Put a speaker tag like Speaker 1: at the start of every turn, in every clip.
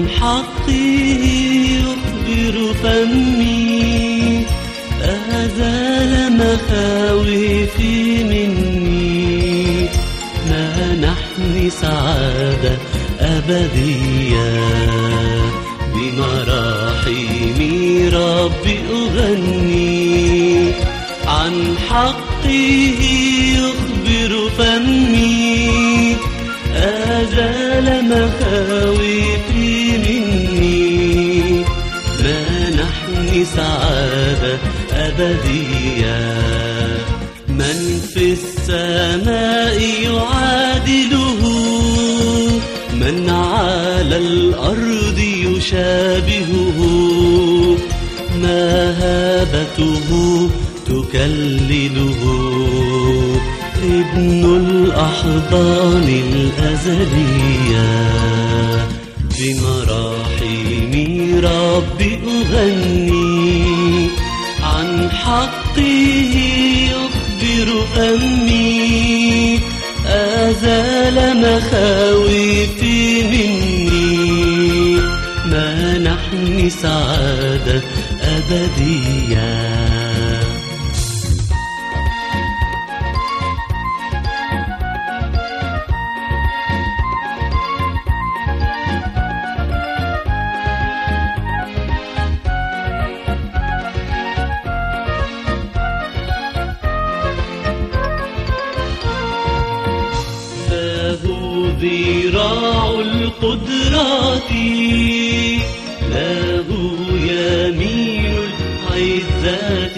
Speaker 1: حقه يخبر فمي، أزال مخاوفي مني، منحني سعادة أبدية. بمراحم ربي أغني، عن حقه يخبر فمي، أزال مخاوفي مني، منحني سعادة أبدية. من في السماء يعادله، من على الأرض يشابهه، مهابته تكلله، ابن الأحضان الأزلية. بمراحم ربي أغني، عن حقه يخبر فمي، أزال مخاوفي مني، منحني سعادة أبدية. ذراع القدرات، له يمين العزات،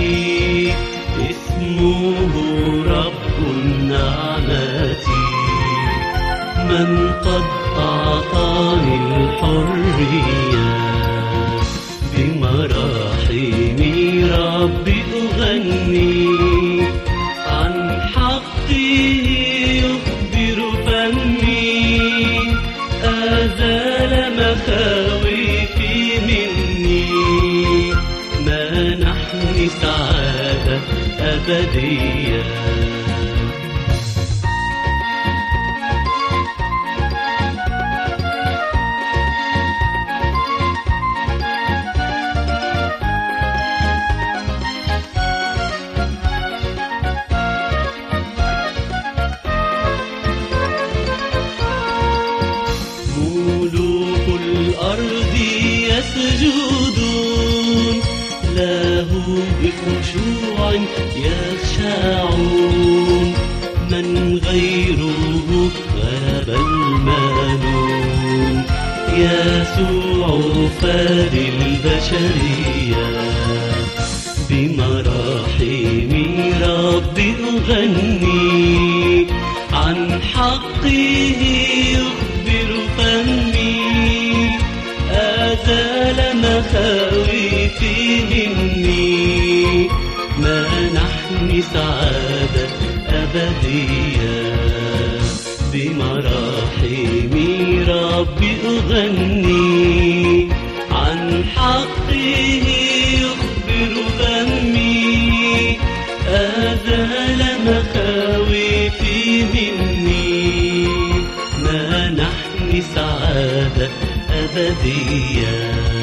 Speaker 1: اسمه رب النعمات، من قد أعطاني الحرية. بمراحم ربي أغني، عن حقه أزال مخاوفي مني، منحني سعادة أبدية. ملوك الأرض يسجدون له بخشوع يخشعون، من غيره غلب المنون، يسوع فاد البشرية. بمراحم ربي أغني، عن حقه يخبر فمي، أزال مخاوفي مني، منحني سعادة أبدية. بمراحم ربي أغني، عن حقه يخبر فمي، أزال مخاوفي مني، منحني سعادة أبدية.